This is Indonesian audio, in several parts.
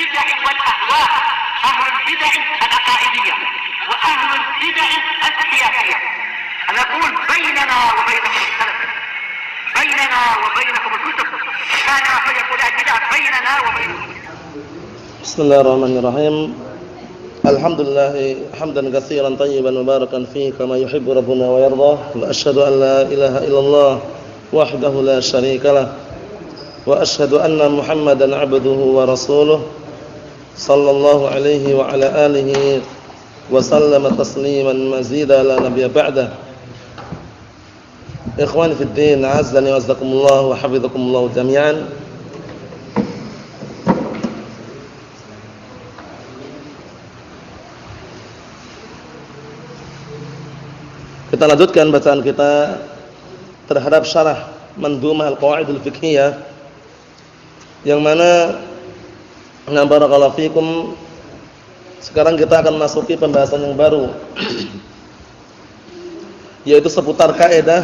البدع والأهواء، أهل البدع العقائدية وأهل البدع السياسية. نقول بيننا وبينكم السلف، بيننا وبينكم الكتب، كان فيقول البدع بيننا وبينكم. بسم الله الرحمن الرحيم. الحمد لله حمدا كثيرا طيبا مباركا فيه كما يحب ربنا ويرضى. وأشهد أن لا إله إلا الله وحده لا شريك له، وأشهد أن محمدا عبده ورسوله صلى الله عليه وعلى آله وسلم تسليما مزيدا لا نبي بعده. إخواني في الدين، أعزني وأعزكم الله وحفظكم الله جميعا. Kita lanjutkan bacaan kita terhadap syarah Mandhumah Al-Qawaidul Fiqhiyah, yang mana barakallahu fikum, sekarang kita akan masuki pembahasan yang baru yaitu seputar kaidah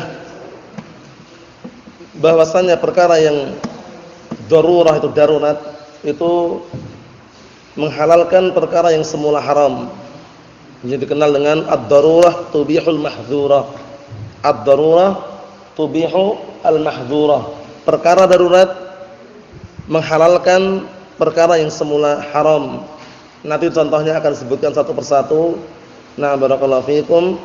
bahwasannya perkara yang darurah itu darurat itu menghalalkan perkara yang semula haram. Jadi dikenal dengan ad-darurah tubihul mahdhurah. Ad-darurah tubihu al-mahdhurah. Perkara darurat menghalalkan perkara yang semula haram. Nanti contohnya akan disebutkan satu persatu. Nah, barakallahu fikum.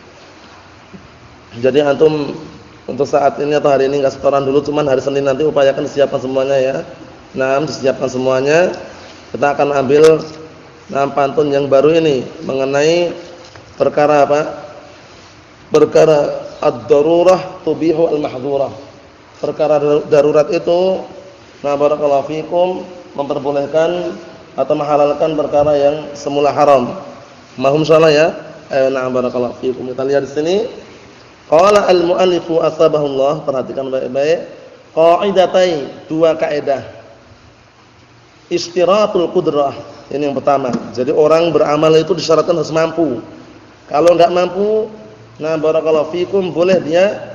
Jadi antum untuk saat ini atau hari ini enggak setoran dulu, cuman hari Senin nanti upayakan disiapkan semuanya ya. Nah, disiapkan semuanya. Kita akan ambil pantun yang baru ini mengenai perkara apa? Perkara ad-darurah tubihu al-mahdhurah. Perkara darurat itu, nah barakallahu fikum, memperbolehkan atau menghalalkan perkara yang semula haram. Mahum salah ya? Nah barakallahu fikum. Kita lihat di sini. Qala al-mu'allifu asbahullah, perhatikan baik-baik. Qaidatai, dua kaidah. Istiratul qudrah, ini yang pertama. Jadi orang beramal itu disyaratkan harus mampu. Kalau enggak mampu, nah barakallahu fikum, boleh dia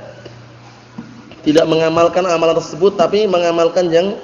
tidak mengamalkan amalan tersebut tapi mengamalkan yang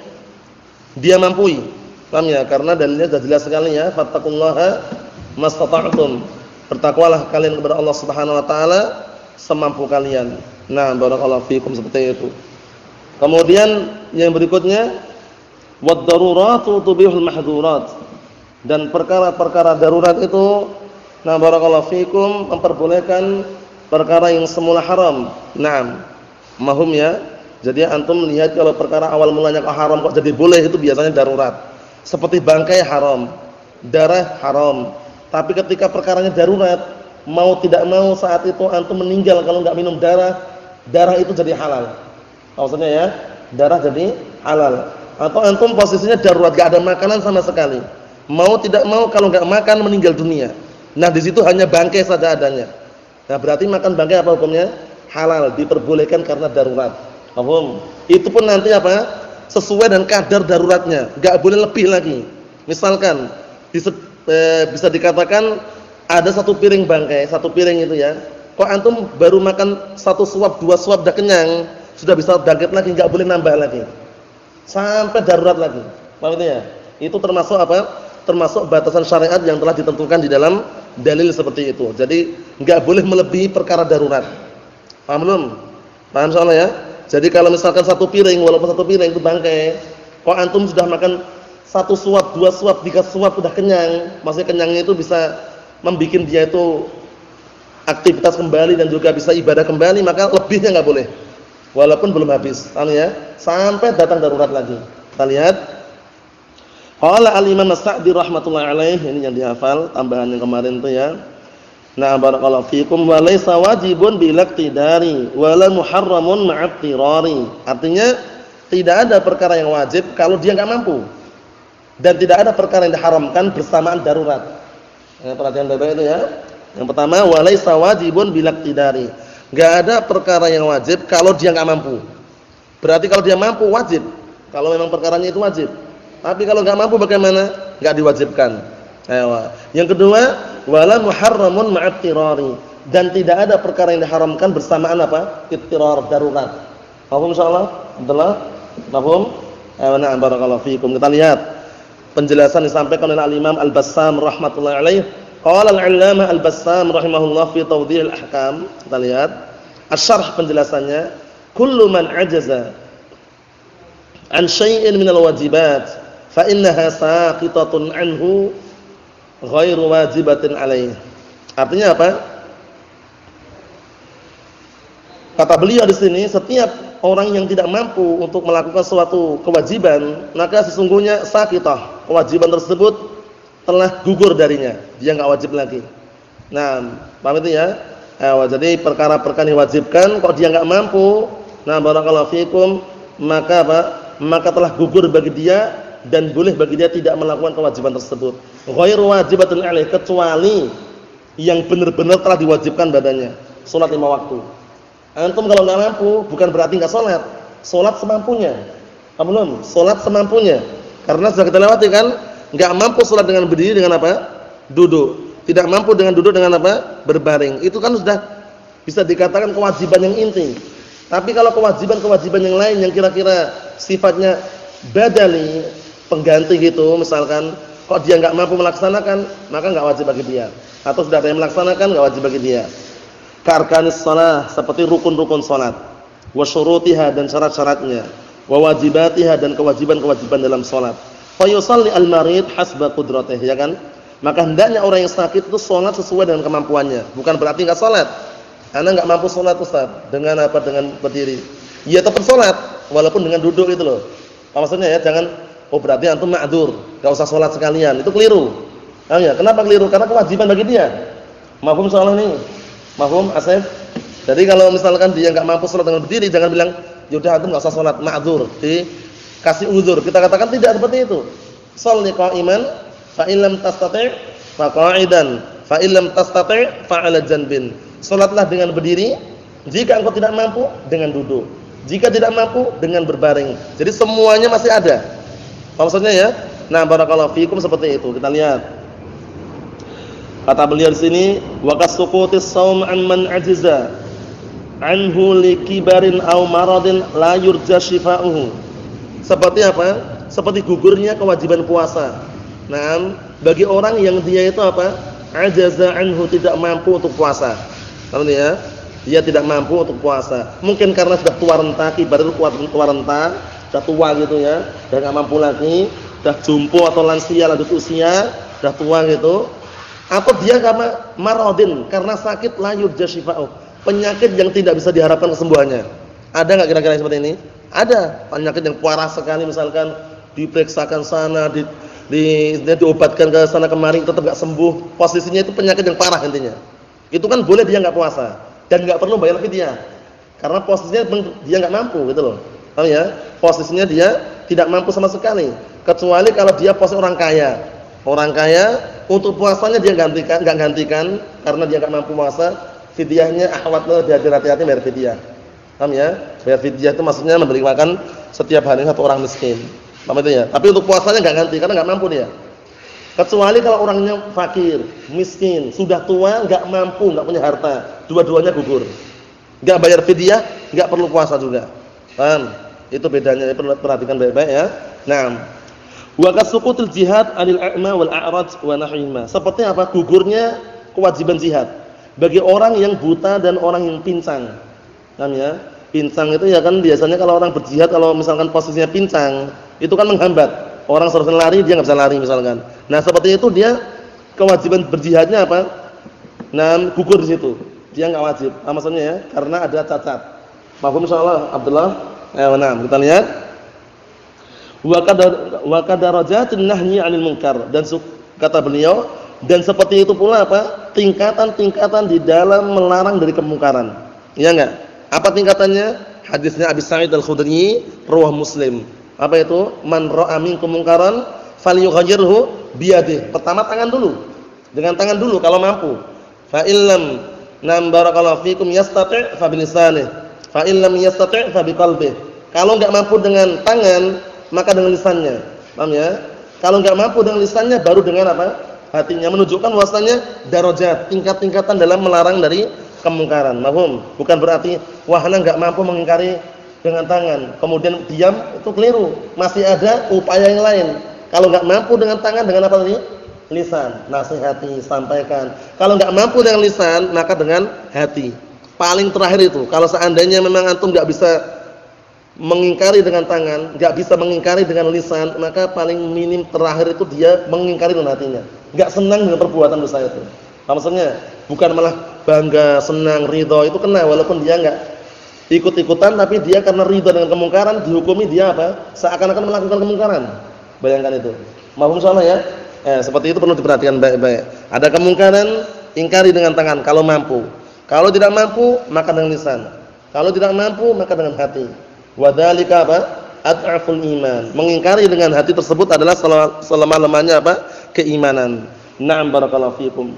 dia mampu. Paham ya? Karena dalilnya sudah jelas sekali ya, fattaqullaha mastata'tum. Bertakwalah kalian kepada Allah Subhanahu wa taala semampu kalian. Nah, barakallahu fikum, seperti itu. Kemudian yang berikutnya, wad-daruratu tubihul mahdhurat. Dan perkara-perkara darurat itu, nah barakallahu fikum, memperbolehkan perkara yang semula haram. Naam. Mahum ya. Jadi antum lihat kalau perkara awal mulanya kok haram kok jadi boleh, itu biasanya darurat. Seperti bangkai haram, darah haram. Tapi ketika perkaranya darurat, mau tidak mau saat itu antum meninggal kalau enggak minum darah, darah itu jadi halal. Maksudnya ya, darah jadi halal. Atau antum posisinya darurat, enggak ada makanan sama sekali. Mau tidak mau kalau enggak makan meninggal dunia. Nah, di situ hanya bangkai saja adanya. Nah, berarti makan bangkai apa hukumnya? Halal, diperbolehkan karena darurat. Paham? Itu pun nanti apa? Sesuai dengan kadar daruratnya, enggak boleh lebih lagi. Misalkan bisa dikatakan ada satu piring bangkai, satu piring itu ya. Kok antum baru makan satu suap, dua suap udah kenyang, sudah bisa bangkit lagi, enggak boleh nambah lagi. Sampai darurat lagi. Paham itu ya? Itu termasuk apa? Termasuk batasan syariat yang telah ditentukan di dalam dalil seperti itu. Jadi enggak boleh melebihi perkara darurat. Paham belum? Paham soalnya ya? Jadi kalau misalkan satu piring, walaupun satu piring itu bangkai, kok antum sudah makan satu suap, dua suap, tiga suap udah kenyang, maksudnya kenyangnya itu bisa membuat dia itu aktivitas kembali dan juga bisa ibadah kembali, maka lebihnya enggak boleh. Walaupun belum habis. Paham ya? Sampai datang darurat lagi. Kita lihat. Qala al-Imam As-Sa'di rahimatullah alaih, ini yang dihafal tambahan yang kemarin itu ya. Nah, barakallahu fikum, wa laysa wajibun bil iqtidari wa la muharramun ma'attirari. Artinya tidak ada perkara yang wajib kalau dia enggak mampu. Dan tidak ada perkara yang diharamkan bersamaan darurat. Perhatian baik-baik itu ya. Yang pertama, wa laysa wajibun bil iqtidari. Enggak ada perkara yang wajib kalau dia enggak mampu. Berarti kalau dia mampu wajib. Kalau memang perkaranya itu wajib. Tapi kalau enggak mampu bagaimana? Enggak diwajibkan. Yang kedua, wala muharramun ma'attirari. Dan tidak ada perkara yang diharamkan bersamaan apa? Ittirar, darurat. Paham insyaallah? Betul? Paham? Na'am barakallahu fikum. Kita lihat penjelasan disampaikan oleh Al-Imam Al-Bassam rahimatullah alaih. Qala Al-'Allamah Al-Bassam rahimahullah fi Tawdih Al-Ahkam. Kita lihat asy-syarh penjelasannya, kullu man 'ajaza an syai'in min al-wajibat fa innaha saqitatun anhu ghairu wajibatin alaih. Artinya apa? Kata beliau di sini, setiap orang yang tidak mampu untuk melakukan suatu kewajiban, maka sesungguhnya sakitah, kewajiban tersebut telah gugur darinya, dia enggak wajib lagi. Nah, paham itu ya? Jadi perkara-perkara yang diwajibkan kok dia enggak mampu, nah barakallahu fikum, maka apa? Maka telah gugur bagi dia dan boleh bagi dia tidak melakukan kewajiban tersebut. Ghairu wajibatin alaih, kecuali yang benar-benar telah diwajibkan badannya, salat 5 waktu. Antum kalau enggak mampu bukan berarti enggak salat. Salat semampunya. Paham belum? Salat semampunya. Karena sudah kita lewati kan, enggak mampu salat dengan berdiri dengan apa? Duduk. Tidak mampu dengan duduk dengan apa? Berbaring. Itu kan sudah bisa dikatakan kewajiban yang inti. Tapi kalau kewajiban-kewajiban yang lain yang kira-kira sifatnya badali, pengganti gitu, misalkan kok dia enggak mampu melaksanakan, maka enggak wajib bagi dia. Atau sudah ada yang melaksanakan, enggak wajib bagi dia. Karkanis shalah, seperti rukun-rukun salat, wa syurutiha, dan syarat-syaratnya, wa wajibatiha, dan kewajiban-kewajiban dalam salat. Fa yusalli al-marid hasba qudratihi, ya kan? Maka hendaknya orang yang sakit itu salat sesuai dengan kemampuannya. Bukan berarti enggak salat. Ana enggak mampu salat Ustaz, dengan apa? Dengan berdiri. Ya tetap salat walaupun dengan duduk itu loh. Apa maksudnya ya? Jangan berarti antum ma'dzur, enggak usah salat sekalian. Itu keliru. Paham ya? Kenapa keliru? Karena kewajiban bagi dia. Mafhum soal ini? Mafhum, Asef? Jadi kalau misalkan dia enggak mampu salat dengan berdiri, jangan bilang, "Ya udah antum enggak usah salat, ma'dzur." Dikasih uzur. Kita katakan tidak seperti itu. Shalli qa'iman fa in lam tastati' fa qa'idan, fa in lam tastati' fa 'ala janbin. Salatlah dengan berdiri, jika engkau tidak mampu dengan duduk. Jika tidak mampu dengan berbaring. Jadi semuanya masih ada. Apa maksudnya ya? Nah, barakallahu fikum, seperti itu. Kita lihat. Kata beliau di sini, wa kasuqutis shaum an man ajiza anhu likibarin aw maradin la yurja shifa'uhu. Seperti apa? Seperti gugurnya kewajiban puasa. Nah, bagi orang yang dia itu apa? Ajaza anhu, tidak mampu untuk puasa. Paham ya? Dia tidak mampu untuk puasa. Mungkin karena sudah tua renta, kibar itu tua renta, sudah tua gitu ya, sudah enggak mampu lagi, sudah jumpo atau lansia lanjut usia, sudah tua gitu. Atau dia karena maradin, karena sakit la yurja shifa'uh, penyakit yang tidak bisa diharapkan kesembuhannya. Ada enggak kira-kira seperti ini? Ada, penyakit yang parah sekali, misalkan diperiksakan sana, diobatkan ke sana kemari tetap enggak sembuh. Posisinya itu penyakit yang parah intinya. Itu kan boleh dia enggak puasa dan enggak perlu bayar fidyah. Karena posisinya dia enggak mampu gitu loh. Paham ya? Posisinya dia tidak mampu sama sekali. Kecuali kalau dia posisi orang kaya. Orang kaya untuk puasanya dia enggak gantikan karena dia enggak mampu puasa, fidyahnya ahwatnya dia hati-hati bayar fidyah. Paham ya? Bayar fidyah itu maksudnya memberi makan setiap hari satu orang miskin. Paham itu ya? Tapi untuk puasanya enggak ganti karena enggak mampu dia. Kecuali kalau orangnya fakir, miskin, sudah tua, enggak mampu, enggak punya harta, dua-duanya gugur. Enggak bayar fidyah, enggak perlu puasa juga. Paham? Itu bedanya, perhatikan baik-baik ya. Nah, wa kasuqutil jihad 'anil a'ma wal a'raj wa nahwihima. Seperti apa? Gugurnya kewajiban jihad bagi orang yang buta dan orang yang pincang. Paham ya? Pincang itu ya kan biasanya kalau orang berjihad, kalau misalkan posisinya pincang, itu kan menghambat. Orang seharusnya lari, dia enggak bisa lari misalkan. Nah, seperti itu dia kewajiban berjihadnya apa? Nah, gugur di situ. Dia enggak wajib. Apa maksudnya ya? Karena ada cacat. Paham insyaallah, Abdullah? Nah, kita lihat. Wa kadarajatin nahyi 'anil munkar, dan kata beliau, dan seperti itu pula apa? Tingkatan-tingkatan di dalam melarang dari kemungkaran. Iya enggak? Apa tingkatannya? Hadisnya Abi Sa'id Al-Khudri, riwayat Muslim. Apa itu? Man ra'a minkum munkaran falyughayyirhu biyadihi. Pertama tangan dulu. Dengan tangan dulu kalau mampu. Fa illam nam barakallahu fikum yastati' fa bilisanihi. Fa illam yastati' fa biqalbihi. Kalau enggak mampu dengan tangan, maka dengan lisannya. Paham ya? Kalau enggak mampu dengan lisannya, baru dengan apa? Hatinya. Menunjukkan bahwasanya darajat, tingkat-tingkatan dalam melarang dari kemungkaran. Paham? Bukan berarti wah ana enggak mampu mengingkari dengan tangan, kemudian diam, itu keliru. Masih ada upaya yang lain. Kalau nggak mampu dengan tangan, dengan apa tadi? Lisan. Nasihati, sampaikan. Kalau nggak mampu dengan lisan, maka dengan hati. Paling terakhir itu, kalau seandainya memang antum nggak bisa mengingkari dengan tangan, nggak bisa mengingkari dengan lisan, maka paling minim terakhir itu dia mengingkari dengan hatinya. Nggak senang dengan perbuatan dosa itu. Maksudnya bukan malah bangga, senang, ridho, itu kena walaupun dia nggak ikut-ikutan, tapi dia karena ridho dengan kemungkaran dihukumi dia apa? Seakan-akan melakukan kemungkaran. Bayangkan itu. Mahfum salah ya? Seperti itu perlu diperhatikan baik-baik. Ada kemungkaran, ingkari dengan tangan kalau mampu. Kalau tidak mampu, maka dengan lisan. Kalau tidak mampu, maka dengan hati. Wadzalika apa? Ad'aful iman. Mengingkari dengan hati tersebut adalah selemah-lemahnya apa? Keimanan. Na'am barakallahu fikum.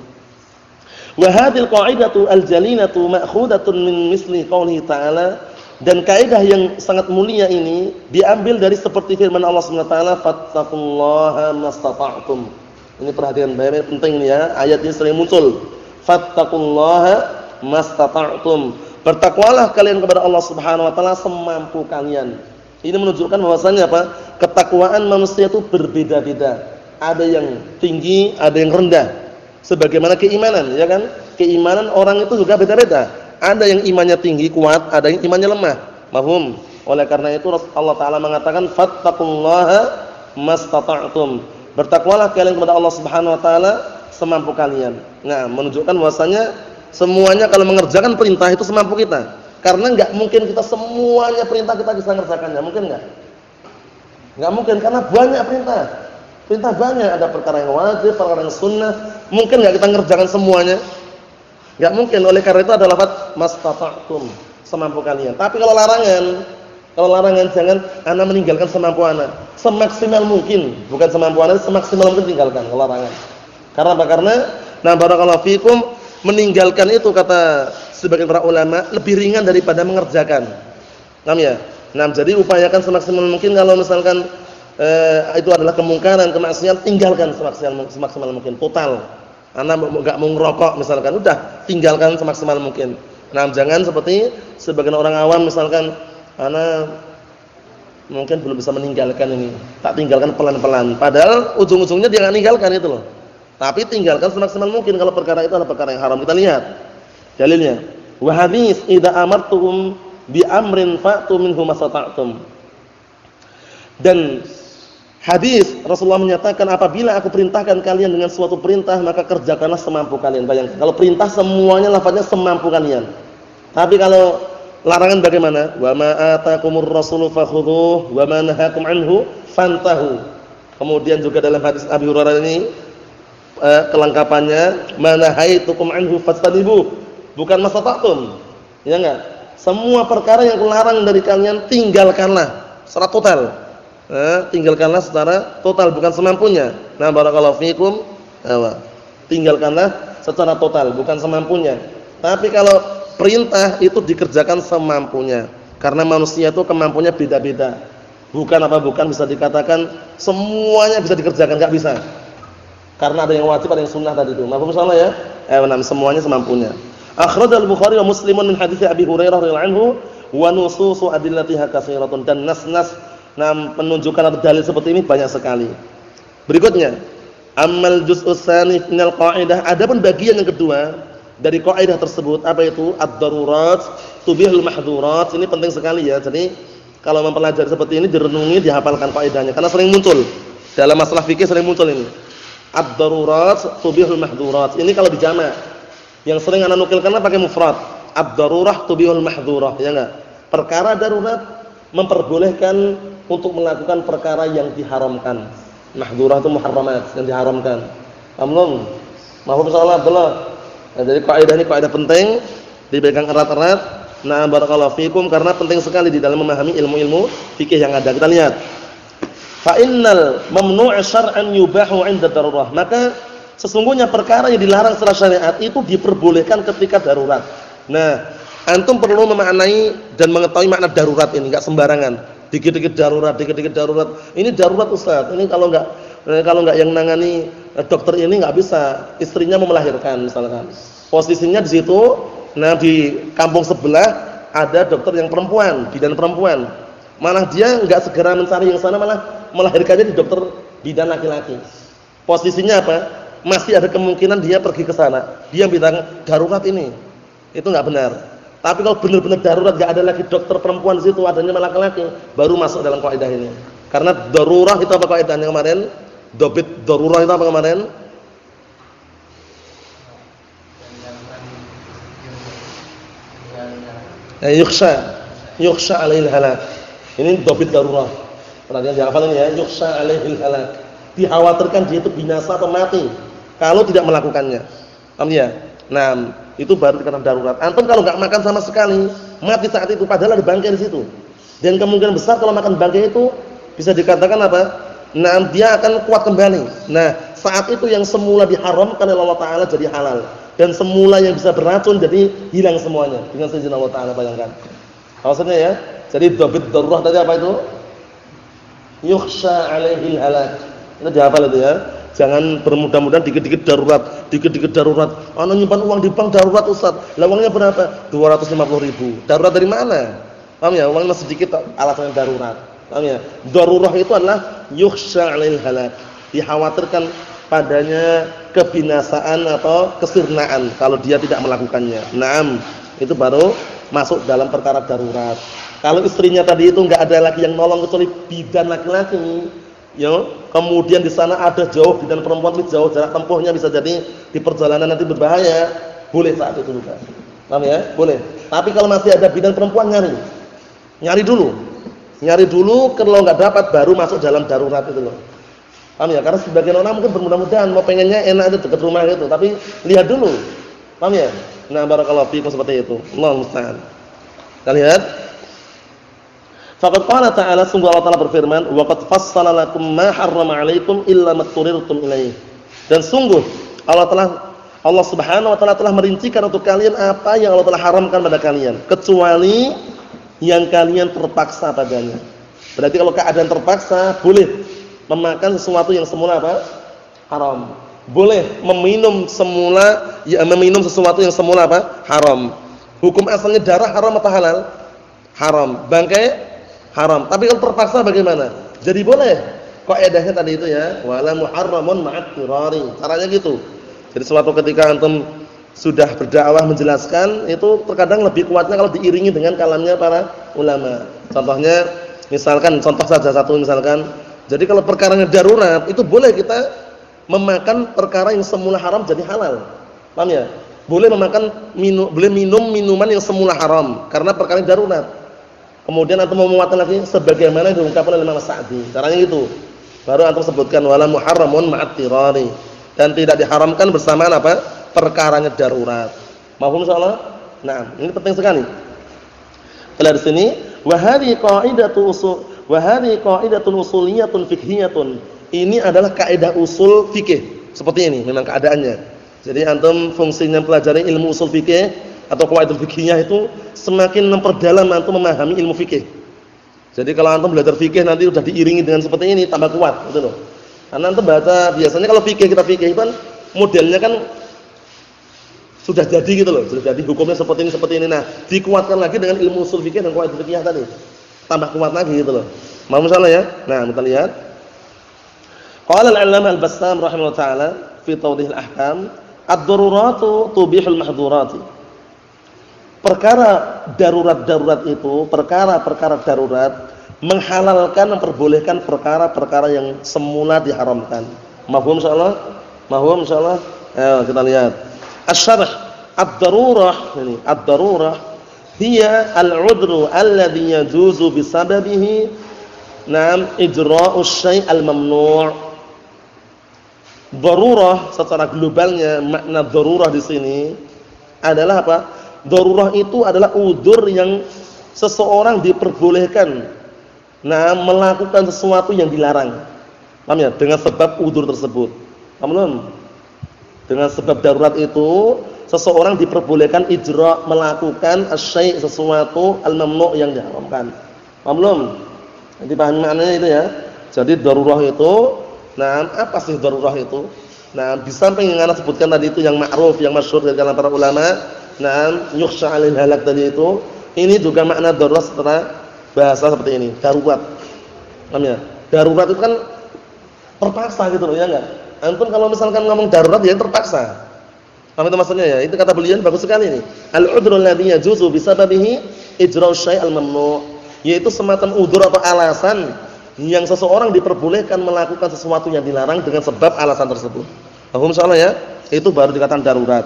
Wa hadhil qa'idatu al-jalinatu ma'khudatun min misli qoulihi ta'ala, dan kaidah yang sangat mulia ini diambil dari seperti firman Allah Subhanahu wa taala, fattaqullaha mastata'tum. Ini perhatian baik-baik, penting ini ya. Ayat ini sering muncul. Fattaqullaha mastata'tum. Bertakwalah kalian kepada Allah Subhanahu wa taala semampu kalian. Ini menunjukkan bahwasanya apa? Ketakwaan manusia itu berbeda-beda. Ada yang tinggi, ada yang rendah. Sebagaimana keimanan, ya kan? Keimanan orang itu juga beda-beda. Ada yang imannya tinggi, kuat, ada yang imannya lemah. Mafhum? Oleh karena itu Allah taala mengatakan fattaqullaha mastata'tum. Bertakwalah kalian kepada Allah Subhanahu wa taala semampu kalian. Nah, menunjukkan bahwasanya semuanya kalau mengerjakan perintah itu semampu kita. Karena enggak mungkin kita semuanya perintah kita bisa mengerjakannya, mungkin enggak? Enggak mungkin karena banyak perintah. Perintah banyak, ada perkara yang wajib, perkara yang sunnah. Mungkin enggak kita mengerjakan semuanya? Enggak mungkin. Oleh karena itu adalah lafaz mastata'tum, semampu kalian. Tapi kalau larangan jangan ana meninggalkan semampu ana. Semaksimal mungkin, bukan semampu ana, semaksimal mungkin tinggalkan kalau larangan. Karena apa? Karena nah barakallahu fikum, meninggalkan itu kata sebagian para ulama lebih ringan daripada mengerjakan. Paham ya? Nah, jadi upayakan semaksimal mungkin kalau misalkan itu adalah kemungkaran, kemaksiatan, tinggalkan semaksimal mungkin, total. Ana enggak mau ngerokok misalkan, udah tinggalkan semaksimal mungkin. Nah, jangan seperti sebagian orang awam misalkan ana mungkin belum bisa meninggalkan ini, tak tinggalkan pelan-pelan. Padahal ujung-ujungnya dia enggak meninggalkan itu loh. Tapi tinggalkan semaksimal mungkin kalau perkara itu adalah perkara yang haram. Kita lihat dalilnya. Wa hadits idza amartuhum bi amrin fa'tu minhu mastata'tum. Dan hadis Rasulullah menyatakan apabila aku perintahkan kalian dengan suatu perintah maka kerjakanlah semampu kalian. Bayangkan kalau perintah semuanya lafaznya semampu kalian. Tapi kalau larangan bagaimana? Wa ma atakumur rasulu fakhudhuhu wa ma nahakum anhu fantahu. Kemudian juga dalam hadis Abi Hurairah ini kelengkapannya manahaitukum anhu fastanibu, bukan mastata'tum. Ya enggak? Semua perkara yang kularang dari kalian tinggalkanlah secara total. Tinggalkanlah secara total, bukan semampunya. Nah, barakallahu fikum. Tinggalkanlah secara total, bukan semampunya. Tapi kalau perintah itu dikerjakan semampunya. Karena manusia itu kemampuannya beda-beda. Bukan bisa dikatakan semuanya bisa dikerjakan, enggak bisa. Karena ada yang wajib, ada yang sunnah tadi itu. Mafhum salah ya? Semuanya semampunya. Akhrajal Bukhari wa Muslimun min hadits Abi Hurairah radhiyallahu anhu wa nususu adillatiha katsiratun, dan nas-nas penunjukan atau dalil seperti ini banyak sekali. Berikutnya, amal juz'us tsani minal qaidah, adapun bagian yang kedua dari kaidah tersebut apa itu? Ad-darurat tubihul mahdzurat. Ini penting sekali ya. Jadi kalau mempelajari seperti ini direnungi, dihafalkan kaidahnya karena sering muncul dalam masalah fikih, sering muncul ini. Ad-darurat tubihul mahdzurat. Ini kalau dijamak. Yang sering ana nukilkan pakai mufrad. Ad-darurah tubihul mahdzurat, ya enggak? Perkara darurat memperbolehkan untuk melakukan perkara yang diharamkan. Mahdzurat itu muharramat, yang diharamkan. Amlum. Mahfum salah Abdullah. Nah, jadi kaidah ini kaidah penting, dipegang erat-erat. Nah, barakallahu fikum, karena penting sekali di dalam memahami ilmu-ilmu fikih yang ada. Kita lihat. Fa innal mamnu' syar'an yubahu 'inda darurah. Maka sesungguhnya perkara yang dilarang secara syariat itu diperbolehkan ketika darurat. Nah, antum perlu memaknai dan mengetahui makna darurat ini, enggak sembarangan. Dikit-dikit darurat, dikit-dikit darurat. Ini darurat Ustaz. Ini kalau enggak yang nangani dokter ini enggak bisa. Istrinya mau melahirkan misalkan. Posisinya di situ, nah di kampung sebelah ada dokter yang perempuan, bidan perempuan. Malah dia enggak segera mencari yang sana, malah melahirkannya di dokter bidan laki-laki. Posisinya apa? Masih ada kemungkinan dia pergi ke sana. Dia bilang darurat ini. Itu enggak benar. Tapi kalau benar-benar darurat, enggak ada lagi dokter perempuan di situ, adanya laki-laki, baru masuk dalam kaidah ini. Karena darurah itu apa kaidahnya kemarin? Dobit darurah itu apa kemarin? Yukhsha alaihil halak. Ini dobit darurah. Perhatian dihafal ini ya, yukhsha alaihil halak. Dikhawatirkan dia itu binasa atau mati kalau tidak melakukannya. Paham ya? Nah, itu baru dikatakan darurat. Antum kalau enggak makan sama sekali, mati saat itu padahal ada bangkai di situ. Dan kemungkinan besar kalau makan bangkai itu bisa dikatakan apa? Nah, dia akan kuat kembali. Nah, saat itu yang semula diharamkan oleh Allah Taala jadi halal, dan semula yang bisa beracun jadi hilang semuanya dengan seizin Allah Taala. Bayangkan. Maksudnya ya, jadi dobit darurah tadi apa itu? Yukhsha alaihil halak. Itu dihafal itu ya. Jangan bermudah-mudahan dikit-dikit darurat, dikit-dikit darurat. Ana nyimpan uang di bank darurat Ustaz. Lah uangnya berapa? 250.000. Darurat dari mana? Paham ya? Uangnya sedikit alasannya darurat. Paham ya? Darurah itu adalah yukhsha 'alail halak. Dikhawatirkan padanya kebinasaan atau kesirnaan kalau dia tidak melakukannya. Naam, itu baru masuk dalam perkara darurat. Kalau istrinya tadi itu enggak ada lagi yang nolong kecuali bidan laki-laki, ya, kemudian di sana ada jauh bidan perempuan, jauh jarak tempuhnya bisa jadi di perjalanan nanti berbahaya, boleh saat itu juga. Paham ya? Boleh. Tapi kalau masih ada bidan perempuan nyari dulu. Nyari dulu, kalau enggak dapat baru masuk dalam darurat itu loh. Paham ya? Karena sebagian orang mungkin bermudah-mudahan mau pengennya enak aja dekat rumah gitu, tapi lihat dulu. Paham ya? Nah, barakallahu fiikum seperti itu. Allahu musta'an. Kita lihat. Faqad qala ta'ala, sungguh Allah Ta'ala berfirman, wa qad fassala lakum ma harrama 'alaikum illa ma turirtum ilaih. Dan sungguh Allah Subhanahu wa taala telah merincikan untuk kalian apa yang Allah telah haramkan pada kalian, kecuali yang kalian terpaksa padanya. Berarti kalau keadaan terpaksa boleh memakan sesuatu yang semula apa? Haram. Boleh meminum sesuatu yang semula apa? Haram. Hukum asalnya darah haram atau halal? Haram. Bangkai haram. Tapi kalau terpaksa bagaimana? Jadi boleh. Kaidahnya tadi itu ya, wala muharramun ma'at tirari. Caranya gitu. Jadi suatu ketika antum sudah berdakwah menjelaskan, itu terkadang lebih kuatnya kalau diiringi dengan kalamnya para ulama. Contohnya misalkan, contoh saja satu misalkan. Jadi kalau perkaranya darurat, itu boleh kita memakan perkara yang semula haram jadi halal. Paham ya? Boleh minum minuman yang semula haram karena perkara darurat. Kemudian antum mau menguatkan lagi sebagaimana yang diungkapkan oleh Imam Sa'di. Caranya gitu. Baru antum sebutkan wala muharramun ma'at tirari, dan tidak diharamkan bersamaan apa? Perkaranya darurat. Mafhum insyaallah? Nah, ini penting sekali. Kalau di sini wa hadhihi qa'idatun usuliyatun fiqhiyatun. Ini adalah kaidah usul fikih. Seperti ini memang keadaannya. Jadi antum fungsinya pelajari ilmu usul fikih atau qawaidul fiqhiyah itu semakin memperdalam antum memahami ilmu fikih. Jadi kalau antum belajar fikih nanti sudah diiringi dengan seperti ini tambah kuat, gitu loh. Karena antum baca biasanya kalau kita fikih kan modelnya kan sudah jadi gitu loh, sudah jadi hukumnya seperti ini. Nah, dikuatkan lagi dengan ilmu usul fikih dan qawaidul fiqhiyah tadi. Tambah kuat lagi gitu loh. Mau salah ya? Nah, kita lihat. Qala al-'allamah al-Bassam rahimahullah ta'ala fi tawdih al-ahkam, ad-daruratu tubihul mahdhurati. Perkara darurat-darurat itu, perkara-perkara darurat menghalalkan, memperbolehkan perkara-perkara yang semula diharamkan. Mafhum insyaallah? Mafhum insyaallah? Ayo kita lihat. Asy-syarh ad-darurah, ini ad-darurah hiya al-'udru alladhi yajuzu bisababihi ijra'u syai' al-mamnu'. Darurah secara globalnya, makna darurah di sini adalah apa? Darurah itu adalah udzur yang seseorang diperbolehkan melakukan sesuatu yang dilarang. Paham ya? Dengan sebab udzur tersebut. Paham belum? Dengan sebab darurat itu seseorang diperbolehkan melakukan asy-syai' sesuatu al-mamnu' yang diharamkan. Paham belum? Nanti paham maknanya itu ya. Jadi darurah itu, apa sih darurah itu? Di samping yang ana sebutkan tadi itu yang ma'ruf, yang masyhur dari kalangan para ulama, yukhsha 'alail halak tadi itu, ini juga makna darurat secara bahasa seperti ini, darurat. Paham ya? Darurat itu kan terpaksa gitu loh, ya enggak? Antum kalau misalkan ngomong darurat ya terpaksa. Apa itu maksudnya ya? Itu kata beliau bagus sekali ini. Al-udhrul ladzi yajuzu bisababihi ijra'u syai'al mamnu', yaitu semacam udzur atau alasan yang seseorang diperbolehkan melakukan sesuatu yang dilarang dengan sebab alasan tersebut. Paham insyaallah ya? Itu baru dikatakan darurat.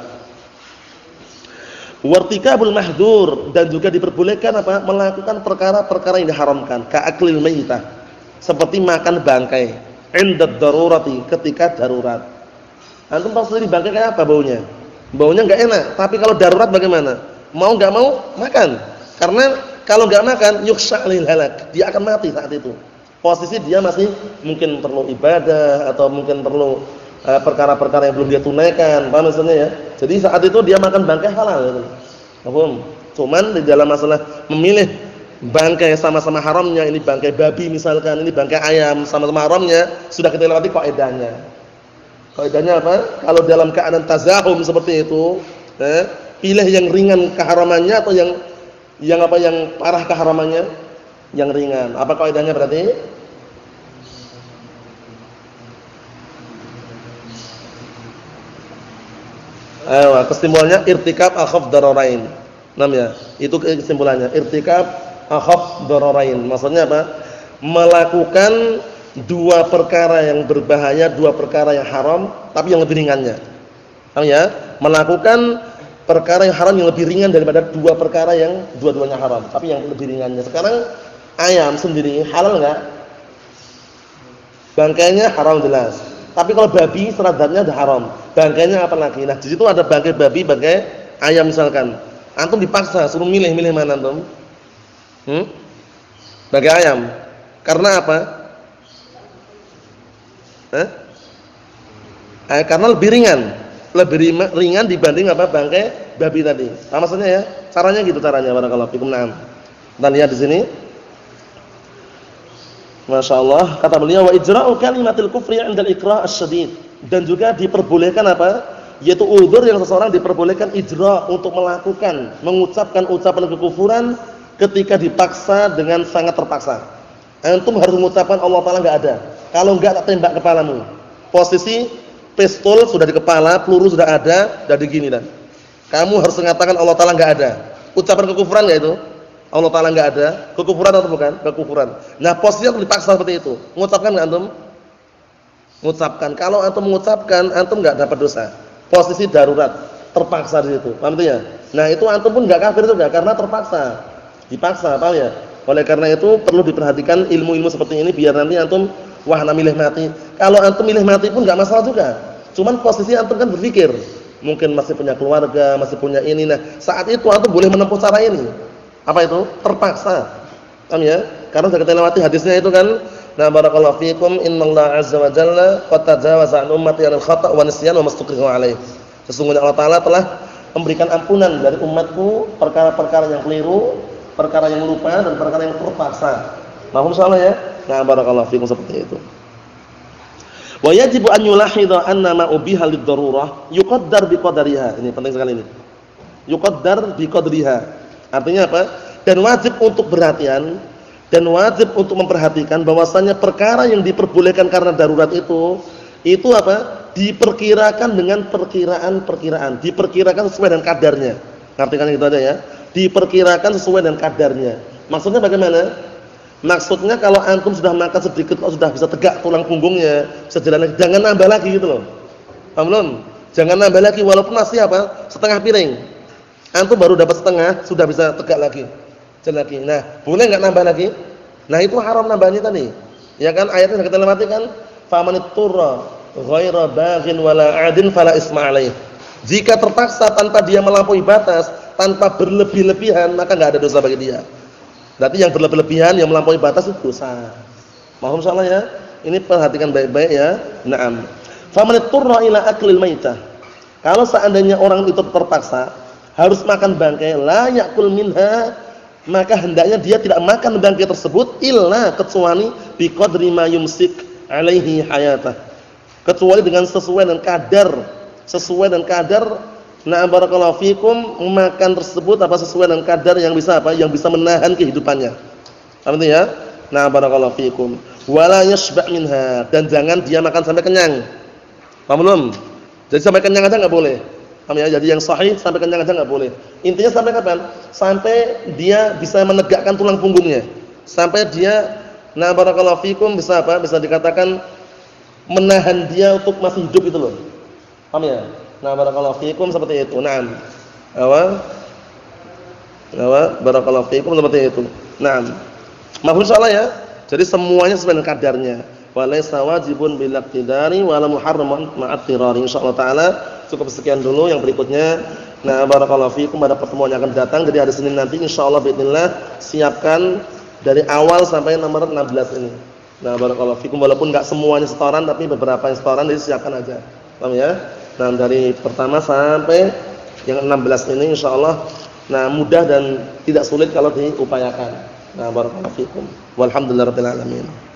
Wartikabul mahdzur, dan juga diperbolehkan apa? Melakukan perkara-perkara yang diharamkan, ka'aklil maitah, seperti makan bangkai, indad darurati, ketika darurat. Antum pasti di bangkai kayak apa baunya? Baunya enggak enak, tapi kalau darurat bagaimana? Mau enggak mau makan. Karena kalau enggak makan yukhsha' lil halak, dia akan mati saat itu. Posisi dia masih mungkin perlu ibadah atau mungkin perlu perkara-perkara yang belum dia tunaikan, paham maksudnya ya? Jadi saat itu dia makan bangkai halal gitu. Paham? Cuman di dalam masalah memilih bangkai sama-sama haramnya, ini bangkai babi misalkan, ini bangkai ayam sama-sama haramnya, sudah kita lewati kaidahnya. Kaidahnya apa? Kalau dalam keadaan tazahum seperti itu, pilih yang ringan keharamannya atau yang parah keharamannya? Yang ringan. Apa kaidahnya berarti? Kesimpulannya irtikab akhaf dararain. Namanya, itu kesimpulannya. Irtikab akhaf dararain. Maksudnya apa? Melakukan dua perkara yang berbahaya, dua perkara yang haram, tapi yang lebih ringannya. Paham ya? Melakukan perkara yang haram yang lebih ringan daripada dua perkara yang dua-duanya haram, tapi yang lebih ringannya. Sekarang ayam sendiri halal enggak? Bangkainya haram jelas. Tapi kalau babi seradatnya udah haram. Bangkainya apa lagi? Nah, di situ ada bangkai babi, bangkai ayam misalkan. Antum dipaksa suruh milih mana antum? Bangkai ayam. Karena apa? Karena lebih ringan. Lebih ringan dibanding apa? Bangkai babi tadi. Nah, maksudnya ya? Caranya gitu caranya, barakallahu fikum. Naam. Kita lihat di sini. Masya Allah, kata beliau wa ijra'u kalimatil kufri 'inda al-ikrah asy-syadid, dan juga diperbolehkan apa? Yaitu udzur yang seseorang diperbolehkan ijra' untuk melakukan, mengucapkan ucapan kekufuran ketika dipaksa dengan sangat terpaksa. Antum harus mengucapkan Allah Taala enggak ada. Kalau enggak tak tembak kepalamu. Posisi pistol sudah di kepala, peluru sudah ada, jadi gini dah. Kamu harus mengatakan Allah Taala enggak ada. Ucapan kekufuran enggak itu? Allah Ta'ala enggak ada, kekufuran atau bukan? Kekufuran. Nah, posisinya dipaksa seperti itu. Mengucapkan enggak antum? Mengucapkan. Kalau antum mengucapkan, antum enggak dapat dosa. Posisi darurat, terpaksa di situ. Paham itu ya? Nah, itu antum pun enggak kafir juga karena terpaksa. Dipaksa, paham ya? Oleh karena itu perlu diperhatikan ilmu-ilmu seperti ini biar nanti antum wahana milih mati. Kalau antum milih mati pun enggak masalah juga. Cuman posisi antum kan berpikir, mungkin masih punya keluarga, masih punya ini. Nah, saat itu antum boleh menempuh cara ini. Apa itu? Terpaksa. Paham ya? Karena sudah kita lewati hadisnya itu kan. Nah, barakallahu fikum, innallaha azza wa jalla qad tajawaza an ummati al khata' wa nisyan wa mastukrihu alaih. Sesungguhnya Allah Taala telah memberikan ampunan dari umatku perkara-perkara yang keliru, perkara yang lupa dan perkara yang terpaksa. Paham insyaallah ya? Nah, barakallahu fikum seperti itu. Wa yajibu an yulahidha anna ma ubiha lid-darurah yuqaddar biqadariha. Ini penting sekali ini. Yuqaddar biqadriha. Artinya apa? Dan wajib untuk perhatian dan wajib untuk memperhatikan bahwasanya perkara yang diperbolehkan karena darurat itu apa? Diperkirakan dengan perkiraan, diperkirakan sesuai dengan kadarnya. Artikan gitu aja ya. Diperkirakan sesuai dengan kadarnya. Maksudnya bagaimana? Maksudnya kalau antum sudah makan sedikit kok sudah bisa tegak tulang punggungnya, bisa jalan lagi, jangan nambah lagi gitu loh. Paham belum? Jangan nambah lagi walaupun masih apa? Setengah piring. Antum baru dapat setengah, sudah bisa tegak lagi. Jalan lagi. Nah, boleh enggak nambah lagi? Nah, itu haram nambahnya tadi. Ya kan ayatnya sudah kita lewati kan? Famanitturra ghaira baghin wala 'adin fala isma 'alaih. Jika terpaksa tanpa dia melampaui batas, tanpa berlebih-lebihan, maka enggak ada dosa bagi dia. Berarti yang berlebih-lebihan, yang melampaui batas itu dosa. Mohon salah ya. Ini perhatikan baik-baik ya. Naam. Famanitturra ila aklil maitah. Kalau seandainya orang itu terpaksa harus makan bangkai, la yakul minha, maka hendaknya dia tidak makan bangkai tersebut illa kecuali biqadri ma yumsik alaihi hayatah. Kecuali dengan sesuai dengan kadar. Nah, barakallahu fikum, makan tersebut apa sesuai dengan kadar yang bisa apa? Yang bisa menahan kehidupannya. Paham itu ya? Nah, barakallahu fikum. Wala yashba' minha, dan jangan dia makan sampai kenyang. Paham belum? Jadi sampai kenyang aja enggak boleh. Paham ya? Jadi yang sahih sampai kenyang aja enggak boleh. Intinya sampai kapan? Sampai dia bisa menegakkan tulang punggungnya. Sampai dia barakallahu fikum bisa apa? Bisa dikatakan menahan dia untuk masih hidup itu loh. Paham ya? Barakallahu fikum seperti itu. Naam. Barakallahu fikum seperti itu. Naam. Mahfuz insyaallah ya. Jadi semuanya sesuai dengan kadarnya. Walaysa wajibun bil iqtidari wala muharramun ma'at tirari. Insyaallah taala cukup sekian dulu, yang berikutnya barakallahu fikum pada pertemuan yang akan datang. Jadi hari Senin nanti insyaallah باذنillah siapkan dari awal sampai nomor 16 ini. Barakallahu fikum, walaupun enggak semuanya setoran tapi beberapa yang setoran, jadi siapkan aja. Paham ya? Dari pertama sampai yang 16 ini insyaallah mudah dan tidak sulit kalau diupayakan. Barakallahu fikum. Walhamdulillahirabbil alamin.